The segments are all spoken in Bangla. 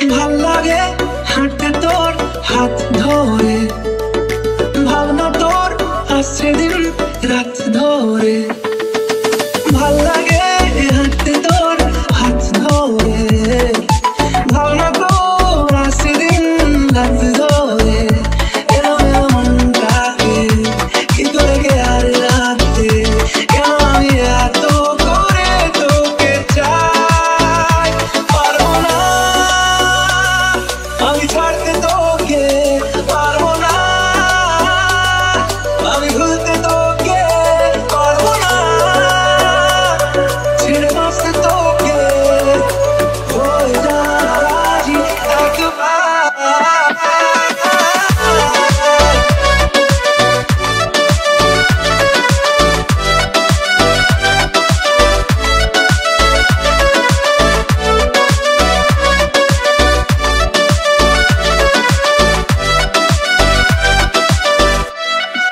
ভাল লাগে হাঁটতে তোর হাত ধরে, ভাবনা তোর আসছে দিন রাত ধরে। ভাল লাগে হাঁটতে তোর হাত ধরে, ভাবনা তোর আসছে দিন রাত ধরে। এলো এলো মনটাকে কি করে গে আর রাতে, কেন আমি এত করে তোকে চাই। পারবো না আমি ছাড়তে তোকে, পারবো না আমি ভুলতে তোকে, পারবো না ছেড়ে বাঁচতে তোকে। হয়ে যা রাজি একবার।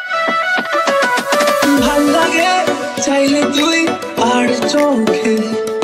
ভাল লাগে চাইলে তুই আর চোখে